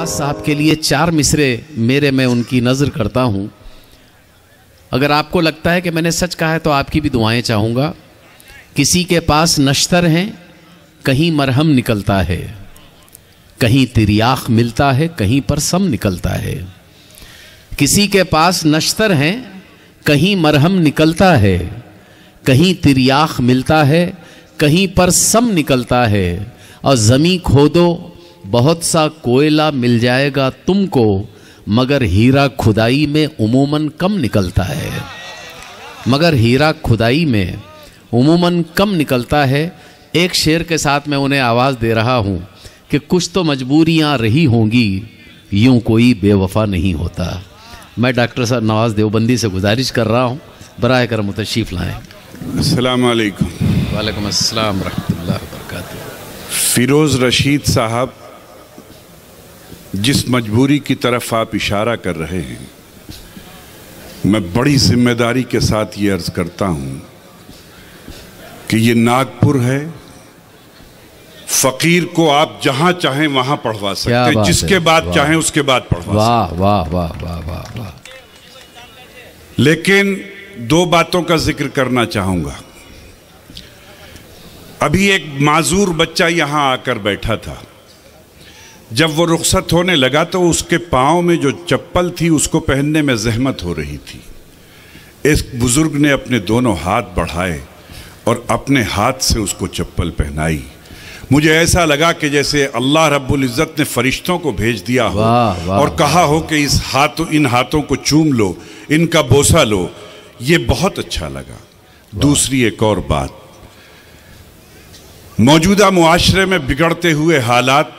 नवाज साहब के लिए 4 मिसरे मेरे मैं उनकी नज़र करता हूँ। अगर आपको लगता है कि मैंने सच कहा है तो आपकी भी दुआएं चाहूँगा। किसी के पास नश्तर हैं, कहीं मरहम निकलता है, कहीं तिरियाख मिलता है, कहीं पर सम निकलता है। किसी के पास नश्तर हैं, कहीं मरहम निकलता है, कहीं तिरियाख मिलता है, कहीं पर सम निकलता है। और ज़मीं खोदो बहुत सा कोयला मिल जाएगा तुमको, मगर हीरा खुदाई में उमूमन कम निकलता है। मगर हीरा खुदाई में उमूमन कम निकलता है। एक शेर के साथ मैं उन्हें आवाज़ दे रहा हूँ कि कुछ तो मजबूरियाँ रही होंगी, यूँ कोई बेवफा नहीं होता। मैं डॉक्टर साहब नवाज़ देवबंदी से गुजारिश कर रहा हूँ, बराए करम तशरीफ़ लाएँ। अस्सलाम वालेकुम। वालेकुम अस्सलाम रहमतुल्लाहि व बरकातुहू। फ़िरोज़ रशीद साहब, जिस मजबूरी की तरफ आप इशारा कर रहे हैं, मैं बड़ी जिम्मेदारी के साथ ये अर्ज़ करता हूँ कि ये नागपुर है। फ़कीर को आप जहाँ चाहें वहाँ पढ़वा सकते हैं, जिसके बाद चाहें उसके बाद पढ़वा सकते हैं। वाह वाह वाह वाह वाह। लेकिन 2 बातों का जिक्र करना चाहूँगा। अभी एक माजूर बच्चा यहाँ आकर बैठा था। जब वो रुखसत होने लगा तो उसके पाँव में जो चप्पल थी उसको पहनने में जहमत हो रही थी। इस बुजुर्ग ने अपने दोनों हाथ बढ़ाए और अपने हाथ से उसको चप्पल पहनाई। मुझे ऐसा लगा कि जैसे अल्लाह रब्बुल इज़्ज़त ने फरिश्तों को भेज दिया हो और कहा हो कि इन हाथों को चूम लो, इनका बोसा लो। ये बहुत अच्छा लगा। दूसरी एक और बात, मौजूदा मुआशरे में बिगड़ते हुए हालात,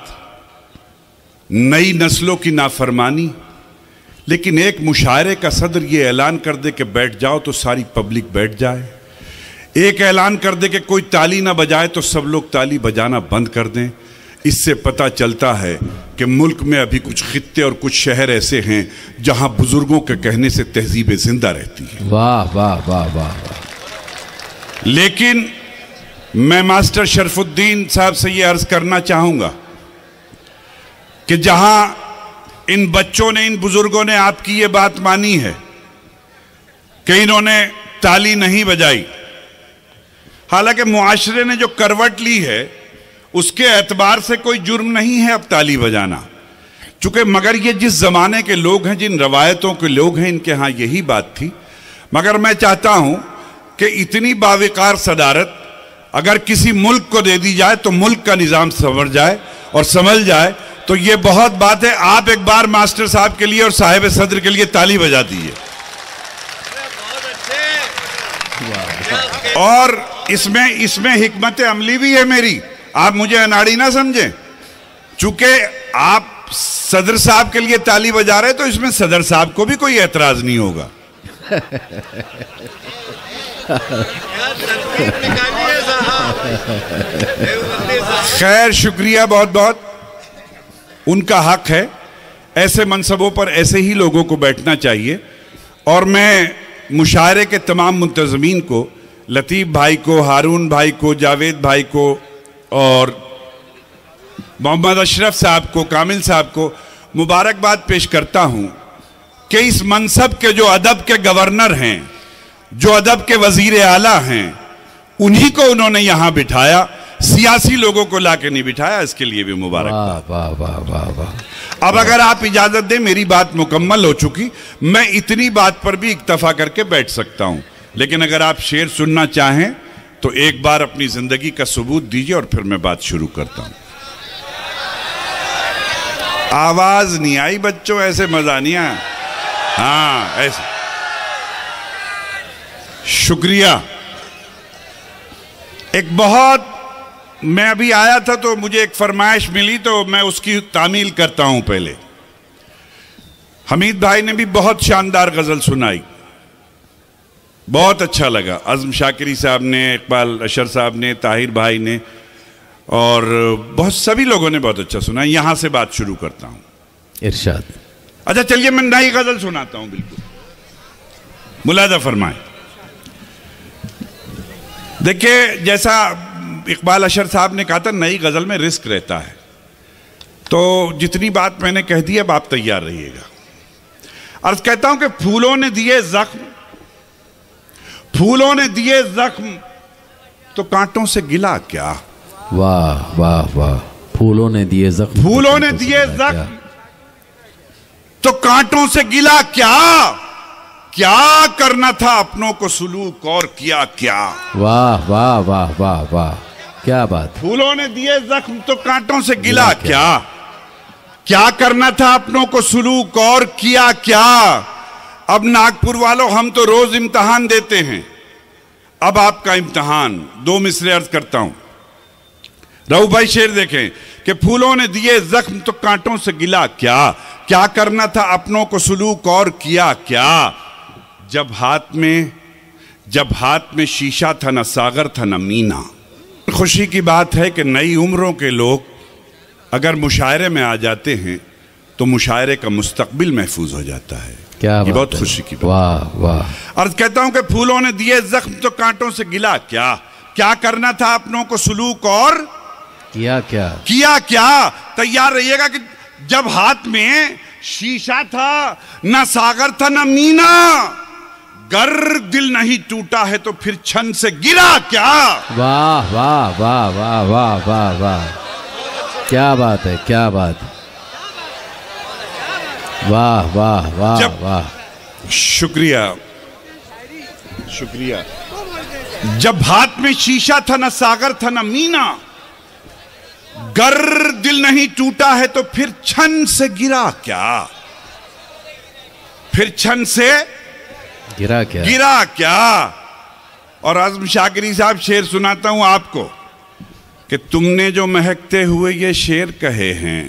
नई नस्लों की नाफरमानी, लेकिन एक मुशायरे का सदर ये ऐलान कर दे कि बैठ जाओ तो सारी पब्लिक बैठ जाए। एक ऐलान कर दे कि कोई ताली ना बजाए तो सब लोग ताली बजाना बंद कर दें। इससे पता चलता है कि मुल्क में अभी कुछ खित्ते और कुछ शहर ऐसे हैं जहां बुजुर्गों के कहने से तहजीबें जिंदा रहती हैं। वाह वाह वाह वाह वाह। लेकिन मैं मास्टर शरफुद्दीन साहब से ये अर्ज करना चाहूंगा कि जहां इन बच्चों ने, इन बुजुर्गों ने आपकी ये बात मानी है कि इन्होंने ताली नहीं बजाई, हालांकि मुआशरे ने जो करवट ली है उसके एतबार से कोई जुर्म नहीं है अब ताली बजाना, चूंकि मगर ये जिस जमाने के लोग हैं, जिन रवायतों के लोग हैं, इनके यहाँ यही बात थी। मगर मैं चाहता हूं कि इतनी बाविकार सदारत अगर किसी मुल्क को दे दी जाए तो मुल्क का निज़ाम संवर जाए और संभल जाए, तो ये बहुत बात है। आप एक बार मास्टर साहब के लिए और साहिब सदर के लिए ताली बजा दीजिए। और इसमें हिकमत अमली भी है मेरी, आप मुझे अनाड़ी ना समझें। चूंकि आप सदर साहब के लिए ताली बजा रहे तो इसमें सदर साहब को भी कोई एतराज नहीं होगा। खैर, शुक्रिया बहुत बहुत, उनका हक है। ऐसे मनसबों पर ऐसे ही लोगों को बैठना चाहिए। और मैं मुशायरे के तमाम मुंतज़मीन को, लतीफ़ भाई को, हारून भाई को, जावेद भाई को और मोहम्मद अशरफ साहब को, कामिल साहब को मुबारकबाद पेश करता हूं कि इस मनसब के जो अदब के गवर्नर हैं, जो अदब के वजीर आला हैं, उन्हीं को उन्होंने यहां बिठाया, सियासी लोगों को लाके नहीं बिठाया। इसके लिए भी मुबारकबाद। वाह वाह वाह वाह। अब अगर आप इजाजत दें, मेरी बात मुकम्मल हो चुकी, मैं इतनी बात पर भी इक्तफा करके बैठ सकता हूं। लेकिन अगर आप शेर सुनना चाहें तो एक बार अपनी जिंदगी का सबूत दीजिए और फिर मैं बात शुरू करता हूं। आवाज नहीं आई बच्चों, ऐसे मजा नहीं आया। हाँ, ऐसे। शुक्रिया। एक बहुत, मैं अभी आया था तो मुझे एक फरमाइश मिली तो मैं उसकी तामील करता हूं। पहले हमीद भाई ने भी बहुत शानदार गजल सुनाई, बहुत अच्छा लगा। अज़म शाकिरी साहब ने, इकबाल अशर साहब ने, ताहिर भाई ने, और बहुत सभी लोगों ने बहुत अच्छा सुना। यहां से बात शुरू करता हूं। इरशाद। अच्छा चलिए, मैं नई गजल सुनाता हूं, बिल्कुल मुलादा फरमाए। देखिए, जैसा इकबाल अशर साहब ने कहा था, नई गजल में रिस्क रहता है। तो जितनी बात मैंने कह दी, अब आप तैयार रहिएगा। अर्ज कहता हूं कि फूलों ने दिए जख्म, फूलों ने दिए जख्म तो कांटों से गिला क्या। वाह वाह वाह, फूलों ने दिए जख्म, फूलों ने दिए जख्म तो कांटों से गिला क्या। क्या करना था अपनों को सुलूक और किया क्या। वाह वाह वाह वाह वाह, क्या बात। फूलों ने दिए जख्म तो कांटों से गिला क्या। क्या करना था अपनों को सुलूक और किया क्या। अब नागपुर वालों, हम तो रोज इम्तिहान देते हैं, अब आपका इम्तिहान। दो मिसरे अर्ज करता हूं। रहू भाई शेर देखें कि फूलों ने दिए जख्म तो कांटों से गिला क्या। क्या करना था अपनों को सुलूक और किया क्या। जब हाथ में शीशा था, न सागर था, न मीना। खुशी की बात है कि नई उम्रों के लोग अगर मुशायरे में आ जाते हैं तो मुशायरे का मुस्तकबिल महफूज हो जाता है। क्या ये बहुत खुशी की बात। वाह वाह। अर्ज कहता हूं कि फूलों ने दिए जख्म तो कांटों से गिला क्या। क्या करना था अपनों को सुलूक और किया क्या। किया क्या। तैयार रहिएगा कि जब हाथ में शीशा था, ना सागर था, ना मीना, गर दिल नहीं टूटा है तो फिर छन से गिरा क्या। वाह वाह वाह वाह वाह वाह वाह, क्या बात है, क्या बात। वाह वाह वाह वाह, शुक्रिया शुक्रिया। जब हाथ में शीशा था, ना सागर था, ना मीना, गर दिल नहीं टूटा है तो फिर छन से गिरा क्या। फिर छन से गिरा क्या। गिरा क्या। और आजम शाकिरी साहब शेर सुनाता हूं आपको कि तुमने जो महकते हुए ये शेर कहे हैं,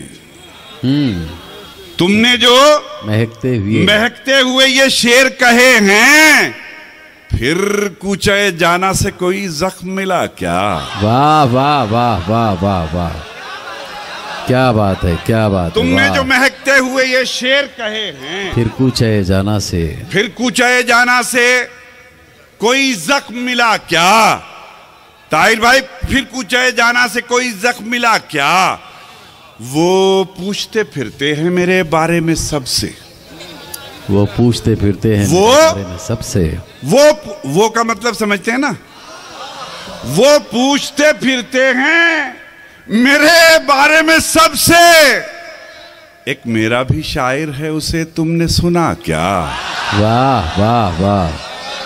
तुमने जो महकते हुए ये शेर कहे हैं, फिर कूचे जाना से कोई जख्म मिला क्या। वाह वाह वाह वाह वाह वाह, क्या बात है, क्या बात। तुमने जो महकते हुए ये शेर कहे हैं, फिर कूचे जाना से कोई जख्म मिला क्या। ताहिर भाई, फिर कूचे जाना से कोई जख्म मिला क्या। वो पूछते फिरते हैं मेरे बारे में सबसे, वो पूछते फिरते हैं वो मेरे बारे में सबसे। वो का मतलब समझते हैं ना। वो पूछते फिरते हैं मेरे बारे में सबसे। एक मेरा भी शायर है, उसे तुमने सुना क्या। वाह वाह वाह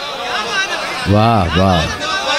वाह वाह।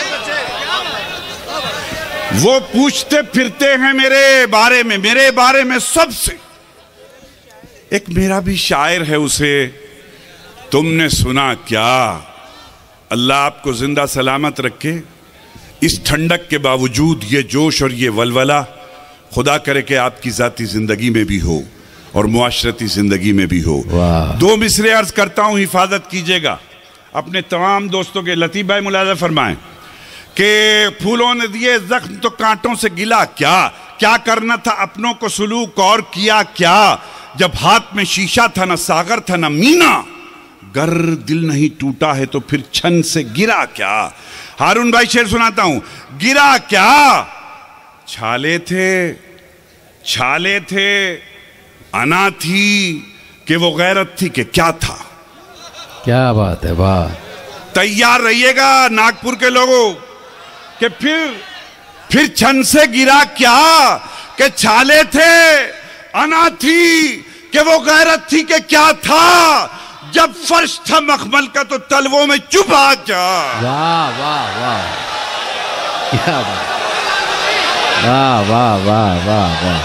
वो पूछते फिरते हैं मेरे बारे में सबसे। एक मेरा भी शायर है, उसे तुमने सुना क्या। अल्लाह आपको जिंदा सलामत रखे। इस ठंडक के बावजूद ये जोश और ये वलवला खुदा करे कि आपकी जाती जिंदगी में भी हो और मुआशरती जिंदगी में भी हो। दो मिसरे अर्ज करता हूं, हिफाजत कीजिएगा अपने तमाम दोस्तों के। लतीफ भाई मुलाजा फरमाएं कि फूलों ने दिए जख्म तो कांटों से गिला क्या। क्या करना था अपनों को सुलूक और किया क्या। जब हाथ में शीशा था, ना सागर था, ना मीना, गर दिल नहीं टूटा है तो फिर छन से गिरा क्या। हारून भाई शेर सुनाता हूं। गिरा क्या। छाले थे अना थी कि वो गैरत थी कि क्या था। क्या बात है, वाह। तैयार रहिएगा नागपुर के लोगों कि फिर छन से गिरा क्या। कि छाले थे अना थी कि वो गैरत थी कि क्या था। जब फर्श था मखमल का तो तलवों में चुभा क्या। वाह वाह वाह, क्या बात। वाह वाह वाह वाह वाह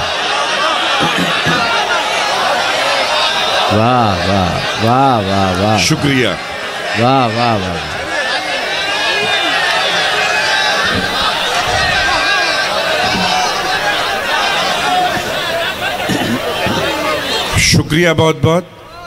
वाह वाह वाह वाह वाह। शुक्रिया। वाह वाह वाह। शुक्रिया बहुत बहुत।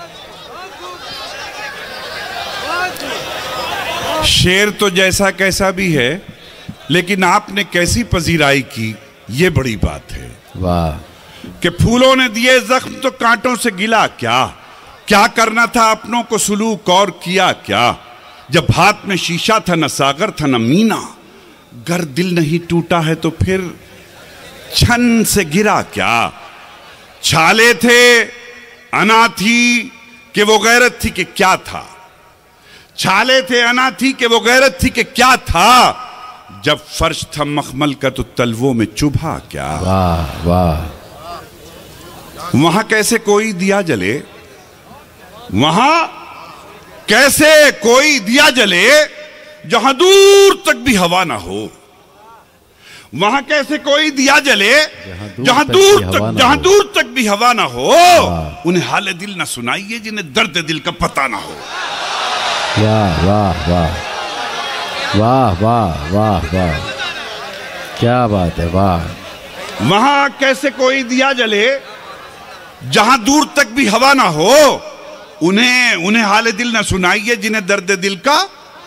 शेर तो जैसा कैसा भी है, लेकिन आपने कैसी पजीराई की, ये बड़ी बात है। वाह। कि फूलों ने दिए जख्म तो कांटों से गिला क्या। क्या करना था अपनों को सुलूक और किया क्या। जब हाथ में शीशा था, न सागर था, न मीना, गर दिल नहीं टूटा है तो फिर छन से गिरा क्या। छाले थे अना थी कि वो गैरत थी कि क्या था। छाले थे अना थी कि वो गैरत थी कि क्या था। जब फर्श था मखमल का तो तलवों में चुभा क्या। वाह वाह। वहां कैसे कोई दिया जले, वहां कैसे कोई दिया जले जहां दूर तक भी हवा ना हो। वहां कैसे कोई दिया जले जहां दूर तक भी हवा ना हो। उन्हें हाले दिल ना सुनाइए जिन्हें दर्द दिल का पता ना हो। वाह वाह वाह वाह वाह वाह वाह, क्या बात है, वाह। वहां कैसे कोई दिया जले जहां दूर तक भी हवा ना हो। उन्हें हाले दिल ना सुनाइए जिन्हें दर्द दिल का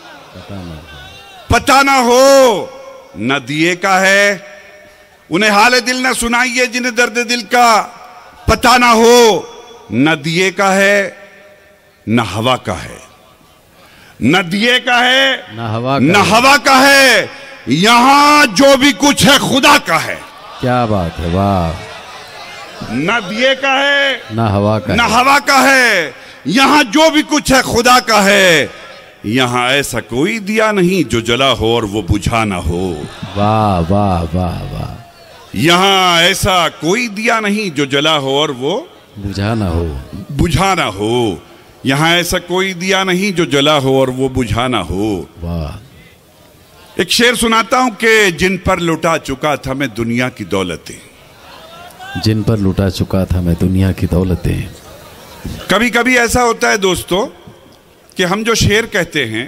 पता ना हो। न दिए का है उन्हें हाले दिल ना सुनाइए जिन्हें दर्द दिल का पता ना हो। न दिए का है न हवा का है, न दिए का है न हवा का है। यहां जो भी कुछ है खुदा का है। क्या बात है, वाह। न दिए का है न हवा का है। यहां जो भी कुछ है खुदा का है। यहां ऐसा कोई दिया नहीं जो जला हो और वो बुझा ना हो। वाह वाह वाह वाह। यहां ऐसा कोई दिया नहीं जो जला हो और वो बुझा ना हो। यहां ऐसा कोई दिया नहीं जो जला हो और वो बुझा ना हो। वाह। एक शेर सुनाता हूं कि जिन पर लुटा चुका था मैं दुनिया की दौलतें। जिन पर लुटा चुका था मैं दुनिया की दौलतें। कभी कभी ऐसा होता है दोस्तों कि हम जो शेर कहते हैं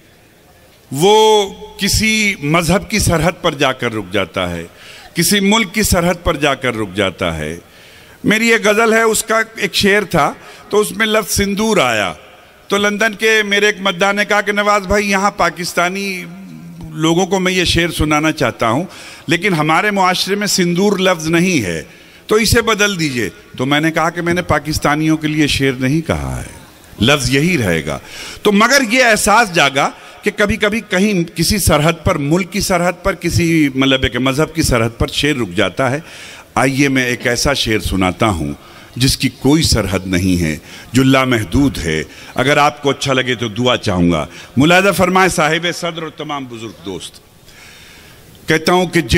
वो किसी मजहब की सरहद पर जाकर रुक जाता है, किसी मुल्क की सरहद पर जाकर रुक जाता है। मेरी एक गज़ल है, उसका एक शेर था तो उसमें लफ्ज़ सिंदूर आया। तो लंदन के मेरे एक मद्दाह ने कहा कि नवाज भाई यहाँ पाकिस्तानी लोगों को मैं ये शेर सुनाना चाहता हूँ लेकिन हमारे मुआशरे में सिंदूर लफ्ज़ नहीं है तो इसे बदल दीजिए। तो मैंने कहा कि मैंने पाकिस्तानियों के लिए शेर नहीं कहा है, लफ्ज़ यही रहेगा। तो मगर ये एहसास जागा कि कभी कभी कहीं किसी सरहद पर, मुल्क की सरहद पर, किसी मतलब एक मज़हब की सरहद पर शेर रुक जाता है। आइए मैं एक ऐसा शेर सुनाता हूँ जिसकी कोई सरहद नहीं है, जो लामहदूद है। अगर आपको अच्छा लगे तो दुआ चाहूँगा। मुलाज़ा फरमाए साहिब सदर और तमाम बुजुर्ग दोस्त। कहता हूँ कि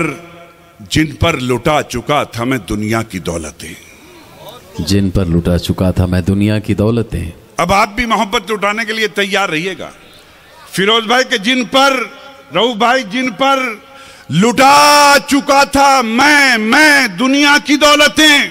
जिन पर लुटा चुका था मैं दुनिया की दौलतें। जिन पर लुटा चुका था मैं दुनिया की दौलतें। अब आप भी मोहब्बत लुटाने के लिए तैयार रहिएगा। फिरोज भाई के जिन पर, रऊफ भाई जिन पर लुटा चुका था मैं दुनिया की दौलतें,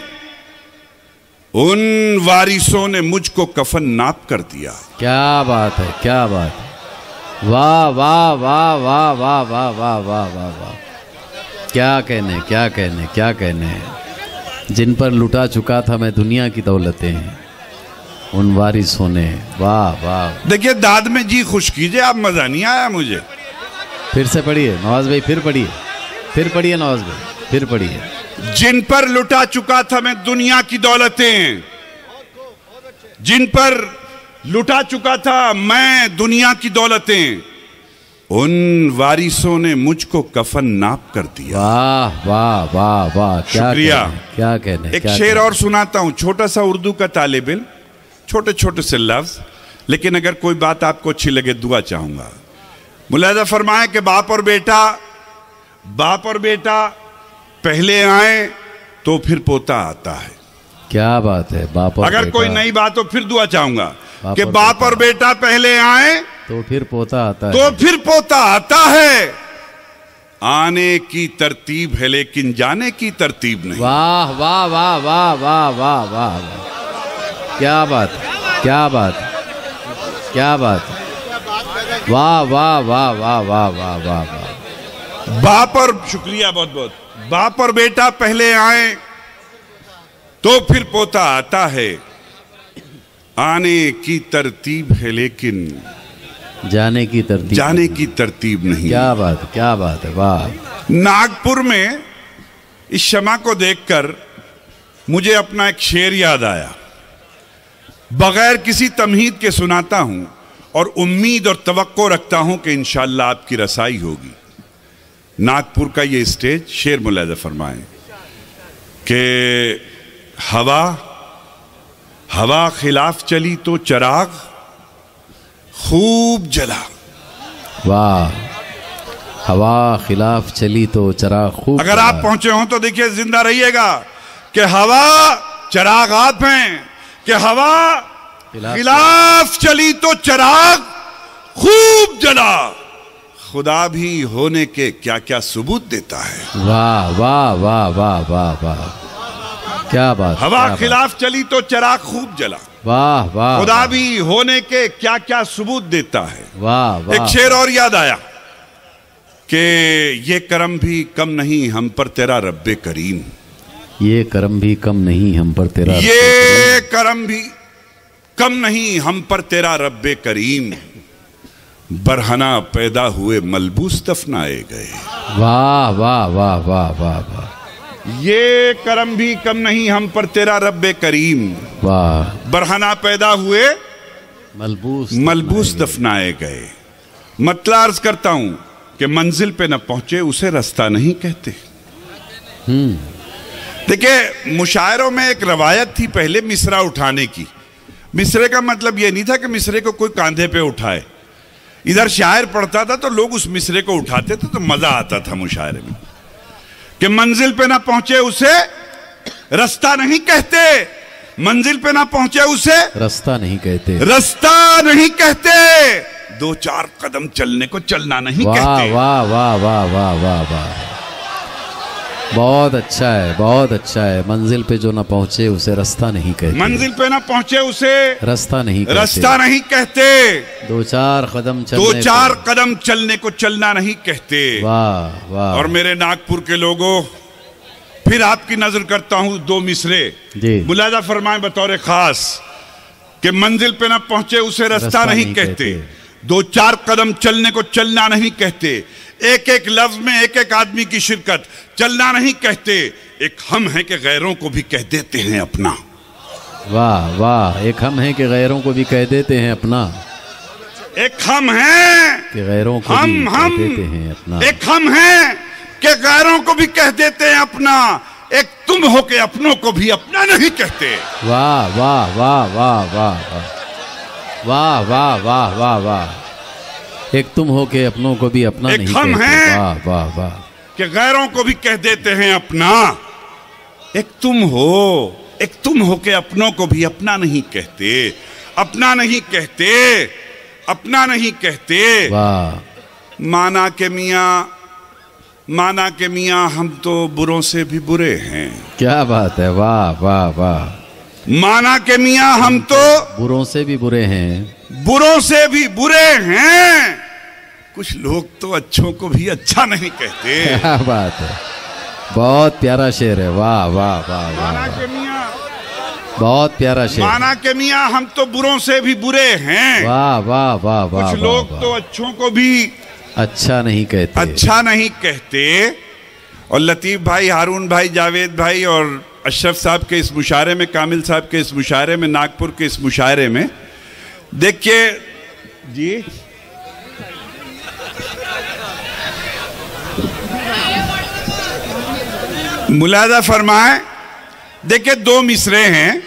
उन वारिसों ने मुझको कफन नाप कर दिया। क्या बात है, क्या बात है, वाह वाह वाह वाह वाह वाह वाह वाह वाह वाह। क्या कहने, क्या कहने, क्या कहने। जिन पर लुटा चुका था मैं दुनिया की दौलतें, उन वारिसों ने, वाह वाह। देखिए दाद में जी खुश कीजिए आप, मजा नहीं आया मुझे। फिर से पढ़िए नवाज भाई, फिर पढ़िए नवाज भाई, फिर पढ़िए। जिन पर लुटा चुका था मैं दुनिया की दौलतें, जिन पर लुटा चुका था मैं दुनिया की दौलतें, उन वारिसों ने मुझको कफन नाप कर दिया। वाह वाह वाह वाह, शुक्रिया। क्या कहने। एक शेर और सुनाता हूं, छोटा सा उर्दू का तालिब इल्म, छोटे छोटे से लफ्ज, लेकिन अगर कोई बात आपको अच्छी लगे दुआ चाहूंगा। मुलाज़ा फरमाए कि बाप और बेटा पहले आए तो फिर पोता आता है। क्या बात है, बाप और अगर बेटा। कोई नई बात हो फिर दुआ चाहूंगा कि बाप और बेटा पहले आए तो फिर पोता आता है। तो फिर पोता आता है। आने की तरतीब है लेकिन जाने की तरतीब नहीं। वाह वाह वाह वाह वाह वाह वाह, क्या बात, क्या बात, क्या बात, वाह वाह वाह वाह वाह वाह वाह वाह। बाप और, शुक्रिया बहुत बहुत। बाप और बेटा पहले आए तो फिर पोता आता है। आने की तरतीब है लेकिन जाने की तरतीब नहीं। क्या बात है, वाह। नागपुर में इस शमा को देखकर मुझे अपना एक शेर याद आया। बगैर किसी तमहीद के सुनाता हूं और उम्मीद और तवक्को रखता हूं कि इंशाअल्लाह आपकी रसाई होगी। नागपुर का ये स्टेज, शेर मुलाज़ा फरमाएं कि हवा हवा खिलाफ चली तो चिराग खूब जला। वाह, हवा खिलाफ चली तो चिराग खूब। अगर आप पहुंचे हो तो देखिए, जिंदा रहिएगा कि हवा चिराग आप हैं, कि हवा खिलाफ चली तो चिराग खूब जला। खुदा भी होने के क्या क्या सबूत देता है। वाह वाह वाह वाह वाह वाह, क्या बात। हवा खिलाफ चली तो चिराग खूब जला। वाह वाह, खुदा भी होने के क्या क्या सबूत देता है। वाह वाह। एक शेर और याद आया कि ये करम भी कम नहीं हम पर तेरा रब्बे करीम। ये करम भी कम नहीं हम पर तेरा, ये करम भी कम नहीं हम पर तेरा रब्बे करीम। बरहना पैदा हुए मलबूस दफनाए गए। वाह वाह वाह वाह वाह वाह। ये करम भी कम नहीं हम पर तेरा रब्बे करीम। वाह। बरहना पैदा हुए मलबूस दफनाए गए। मतलब अर्ज करता हूं कि मंजिल पे न पहुंचे उसे रास्ता नहीं कहते। देखिए, मुशायरों में एक रवायत थी पहले मिसरा उठाने की। मिसरे का मतलब यह नहीं था कि मिसरे को कोई कांधे पे उठाए। इधर शायर पढ़ता था तो लोग उस मिसरे को उठाते थे तो मजा आता था मुशायरे में, कि मंजिल पे ना पहुंचे उसे रास्ता नहीं कहते। मंजिल पे ना पहुंचे उसे रास्ता नहीं कहते। रास्ता नहीं कहते। दो चार कदम चलने को चलना नहीं कहते। वाह वाह वाह वाह वाह वाह, बहुत अच्छा है, बहुत अच्छा है। मंजिल पे जो ना पहुंचे उसे रास्ता नहीं कहते। मंजिल पे ना पहुंचे उसे रास्ता नहीं कहते। रास्ता नहीं कहते। दो चार कदम चलने को चलना नहीं कहते। वाह वाह। और मेरे नागपुर के लोगों, फिर आपकी नजर करता हूं दो मिसरे जी, मुलाजा फरमाएं बतौर खास कि मंजिल पे ना पहुंचे उसे रास्ता नहीं कहते। दो चार कदम चलने को चलना नहीं कहते। एक एक लफ्ज में एक एक आदमी की शिरकत। चलना नहीं कहते। एक हम हैं कि गैरों को भी कह देते हैं अपना। वाह वाह। एक हम हैं कि गैरों को भी कह देते हैं अपना। एक हम हैं कि गैरों को भी कह देते हैं अपना। एक हम हैं कि गैरों को भी कह देते हैं अपना। एक तुम हो के अपनों को भी अपना नहीं कहते। वाह वाह वाह वाह वाह वाह वाह वाह वाह वाह। एक तुम हो के अपनों को भी अपना नहीं कहते। वाह वाह वाह। कि गैरों को भी कह देते हैं अपना। एक तुम हो के अपनों को भी अपना नहीं कहते। अपना नहीं कहते। अपना नहीं कहते। वाह। माना के मियाँ हम तो बुरों से भी बुरे हैं। क्या बात है। वाह वाह वाह। माना के मियाँ हम तो बुरों से भी बुरे हैं। बुरों से भी बुरे हैं। कुछ लोग तो अच्छों को भी अच्छा नहीं कहते। क्या बात है। बहुत प्यारा शेर है। वाह वाह वाह वाह। माना के मियाँ, बहुत प्यारा शेर। माना के मियाँ हम तो बुरों से भी बुरे हैं। वाह वाह वाह वाह। कुछ लोग तो अच्छों को भी अच्छा नहीं कहते। अच्छा नहीं कहते। और लतीफ भाई, हारून भाई, जावेद भाई और अशरफ साहब के इस मुशायरे में, कामिल साहब के इस मुशायरे में, नागपुर के इस मुशायरे में देखिए जी, मुलाजा फरमाए। देखिए, दो मिसरे हैं।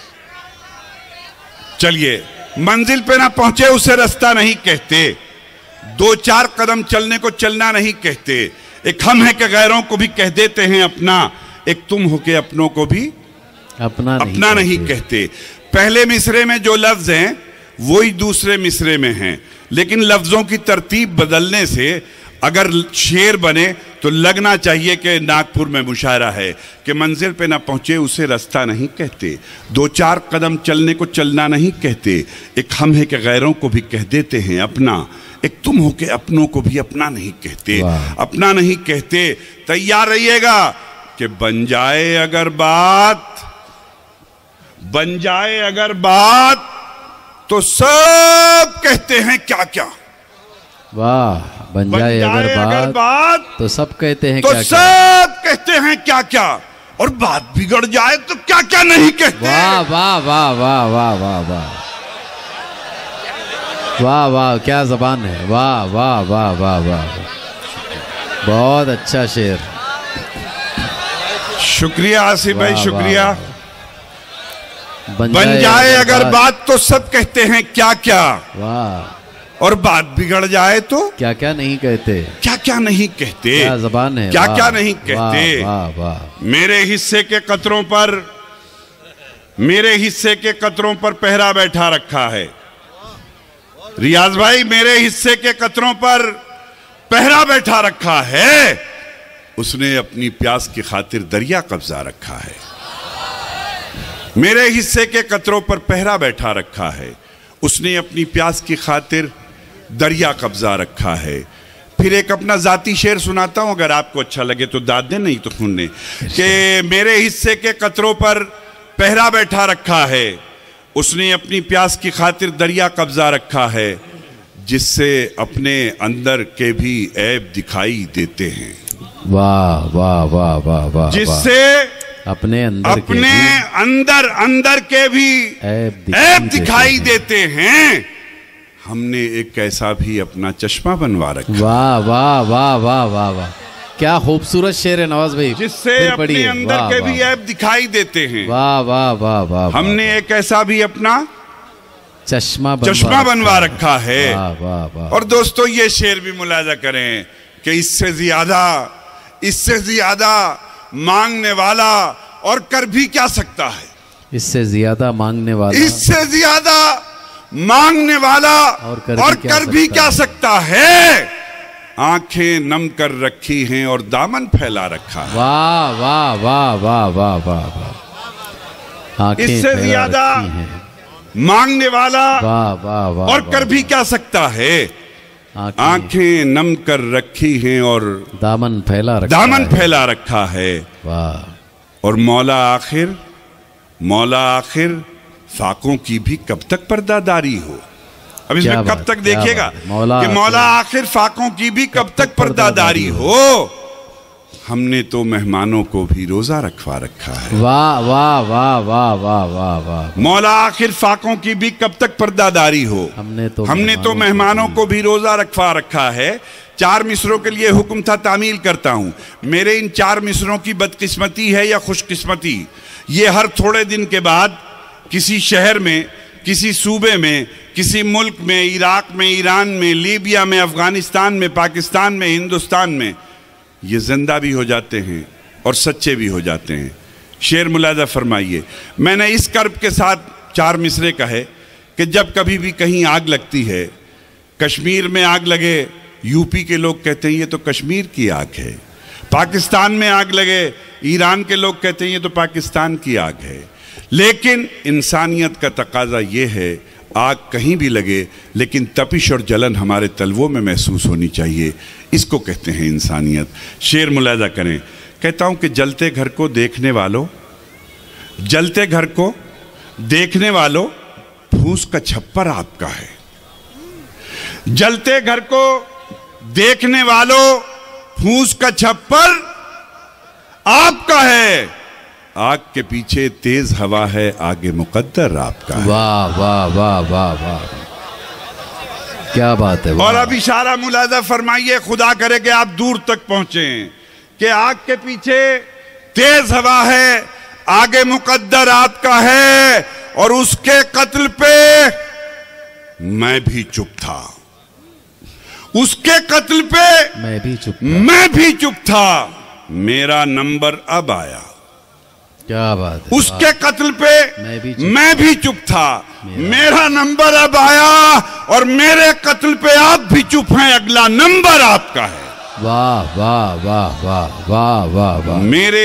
चलिए, मंजिल पे ना पहुंचे उसे रास्ता नहीं कहते। दो चार कदम चलने को चलना नहीं कहते। एक हम है कि गैरों को भी कह देते हैं अपना। एक तुम हो के अपनों को भी अपना नहीं कहते। पहले मिसरे में जो लफ्ज हैं वही दूसरे मिसरे में हैं, लेकिन लफ्जों की तरतीब बदलने से अगर शेर बने तो लगना चाहिए कि नागपुर में मुशायरा है कि मंजिल पे ना पहुंचे उसे रास्ता नहीं कहते। दो चार कदम चलने को चलना नहीं कहते। एक हम है कि गैरों को भी कह देते हैं अपना। एक तुम हो के अपनों को भी अपना नहीं कहते। अपना नहीं कहते। तैयार रहिएगा कि बन जाए अगर बात तो सब कहते हैं क्या क्या। वाह। बन जाए अगर बात तो सब कहते हैं तो क्या क्या। सब कहते हैं क्या क्या। और बात बिगड़ जाए तो क्या क्या नहीं कहते। वाह वाह वाह वाह वाह वाह वाह वाह वाह। क्या जबान है। वाह वाह वाह वाह वाह। बहुत अच्छा शेर। शुक्रिया आसिफ भाई, शुक्रिया। बन जाए अगर बात तो सब कहते हैं क्या क्या, वाह, और बात बिगड़ जाए तो क्या क्या नहीं कहते, क्या क्या नहीं कहते, क्या जबान है, क्या क्या नहीं कहते। वाह वाह। मेरे हिस्से के कतरों पर, मेरे हिस्से के कतरों पर पहरा बैठा रखा है। रियाज भाई, मेरे हिस्से के कतरों पर पहरा बैठा रखा है। उसने अपनी प्यास की खातिर दरिया कब्जा रखा है। मेरे हिस्से के कतरों पर पहरा बैठा रखा है। उसने अपनी प्यास की खातिर दरिया कब्जा रखा है। फिर एक अपना जाती शेर सुनाता हूं, अगर आपको अच्छा लगे तो दाद दे, नहीं तो सुनने, कि मेरे हिस्से के कतरों पर पहरा बैठा रखा है। उसने अपनी प्यास की खातिर दरिया कब्जा रखा है, जिससे अपने अंदर के भी ऐब दिखाई देते हैं। वाह वाह वाह वाह वाह। जिससे अपने अंदर के भी ऐब दिखाई देते हैं। हमने एक ऐसा भी अपना चश्मा बनवा रखा। वाह वाह वाह वाह वाह वाह, क्या खूबसूरत शेर है नवाज भाई। जिससे अपने अंदर के भी ऐब दिखाई देते हैं। वाह वाह वाह वाह। हमने एक ऐसा भी अपना चश्मा बनवा रखा है। वाह वाह वाह। और दोस्तों, ये शेर भी मुलाजा करें कि इससे ज्यादा मांगने वाला और कर भी क्या सकता है। इससे ज्यादा मांगने वाला, इससे ज्यादा मांगने वाला और कर भी क्या सकता है। आंखें नम कर रखी हैं और दामन फैला रखा है। वाह वाह वाह वाह वाह वाह वाह। इससे ज्यादा मांगने वाला वाह वाह वाह और कर भी क्या सकता है। आंखें नम कर रखी हैं और दामन फैला रखा है। वाह। और मौला आखिर फाकों की भी कब तक पर्दादारी हो। अब इसमें कब तक देखिएगा कि मौला आखिर फाकों की भी कब तक पर्दादारी हो। हमने तो मेहमानों को भी रोजा रखवा रखा है। वाह वाह वाह वाह वाह वाह वाह। मौला आखिर फाकों की भी कब तक पर्दादारी हो। हमने तो मेहमानों को भी रोजा रखवा रखा है। 4 मिसरों के लिए हुक्म था, तामील करता हूं। मेरे इन 4 मिसरों की बदकिस्मती है या खुशकिस्मती, ये हर थोड़े दिन के बाद किसी शहर में, किसी सूबे में, किसी मुल्क में, इराक में, ईरान में, लीबिया में, अफगानिस्तान में, पाकिस्तान में, हिंदुस्तान में, ये जिंदा भी हो जाते हैं और सच्चे भी हो जाते हैं। शेर मुलाजा फरमाइए। मैंने इस कर्ब के साथ 4 मिसरे कहे कि जब कभी भी कहीं आग लगती है, कश्मीर में आग लगे, यूपी के लोग कहते हैं ये तो कश्मीर की आग है। पाकिस्तान में आग लगे, ईरान के लोग कहते हैं ये तो पाकिस्तान की आग है। लेकिन इंसानियत का तकाजा ये है, आग कहीं भी लगे लेकिन तपिश और जलन हमारे तलवों में महसूस होनी चाहिए। इसको कहते हैं इंसानियत। शेर मुलाजा करें। कहता हूं कि जलते घर को देखने वालों, फूस का छप्पर आपका है। जलते घर को देखने वालों, फूस का छप्पर आपका है। आग के पीछे तेज हवा है, आगे मुकद्दर आपका है। वाह वाह वाह वाह वाह, क्या बात है। और अब इशारा मुलाजा फरमाइए, खुदा करे कि आप दूर तक पहुंचे, कि आग के पीछे तेज हवा है, आगे मुकद्दर आपका है। और उसके कत्ल पे मैं भी चुप था। उसके कत्ल पे मैं भी चुप था। मेरा नंबर अब आया। क्या बात है। उसके कत्ल पे मैं भी चुप था। मेरा नंबर अब आया और मेरे कत्ल पे आप भी चुप हैं, अगला नंबर आपका है। वाह वाह वाह वाह वाह वाह वाह।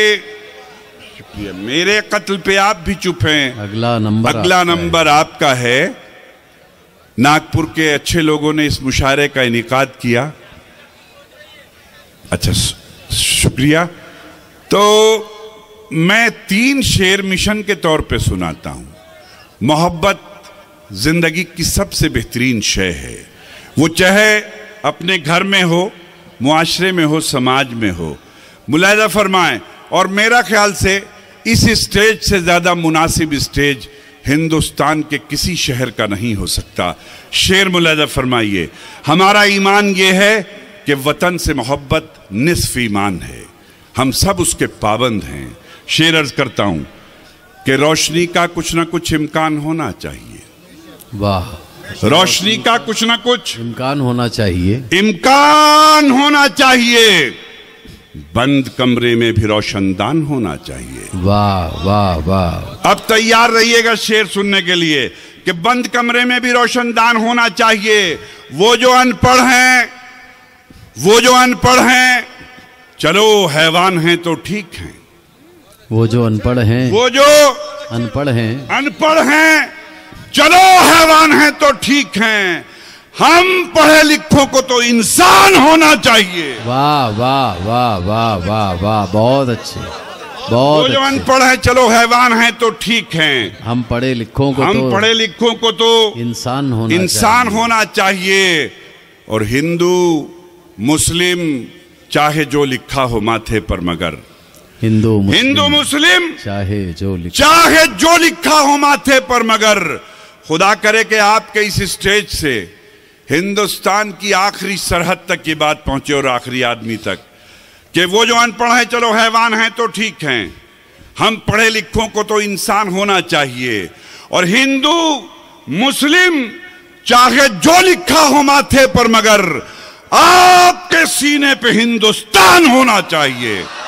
मेरे कत्ल पे आप भी चुप हैं, अगला नंबर आपका है। नागपुर के अच्छे लोगों ने इस मुशायरे का इनेकाद किया। अच्छा, शुक्रिया। तो मैं 3 शेर मिशन के तौर पे सुनाता हूं। मोहब्बत जिंदगी की सबसे बेहतरीन शय है। वो चाहे अपने घर में हो, मुआशरे में हो, समाज में हो। मुलाहिजा फरमाएं। और मेरा ख्याल से इस स्टेज से ज्यादा मुनासिब स्टेज हिंदुस्तान के किसी शहर का नहीं हो सकता। शेर मुलाहिजा फरमाइए। हमारा ईमान ये है कि वतन से मोहब्बत निस्फ ईमान है। हम सब उसके पाबंद हैं। शेर अर्ज करता हूं कि रोशनी का कुछ ना कुछ इम्कान होना चाहिए। वाह, रोशनी का कुछ ना कुछ इम्कान होना चाहिए, इम्कान होना चाहिए। बंद कमरे में भी रोशनदान होना चाहिए। वाह वाह वाह। अब तैयार रहिएगा शेर सुनने के लिए कि बंद कमरे में भी रोशनदान होना चाहिए। वो जो अनपढ़ हैं, चलो हैवान हैं तो ठीक हैं। वो जो अनपढ़ हैं, अनपढ़ हैं, चलो हैवान हैं तो ठीक हैं। हम पढ़े लिखों को तो इंसान होना चाहिए। वाह वाह वाह वाह वाह वाह, बहुत अच्छे, बहुत। वो जो अनपढ़ है चलो हैवान हैं तो ठीक हैं। हम पढ़े लिखों को तो इंसान होना चाहिए। और हिंदू मुस्लिम चाहे जो लिखा हो माथे पर, मगर हिंदू मुस्लिम चाहे जो लिखा हो माथे पर, मगर खुदा करे कि आपके इस स्टेज से हिंदुस्तान की आखिरी सरहद तक ये बात पहुंचे और आखिरी आदमी तक कि वो जो अनपढ़ है चलो हैवान हैं तो ठीक हैं। हम पढ़े लिखों को तो इंसान होना चाहिए। और हिंदू मुस्लिम चाहे जो लिखा हो माथे पर, मगर आपके सीने पे हिंदुस्तान होना चाहिए।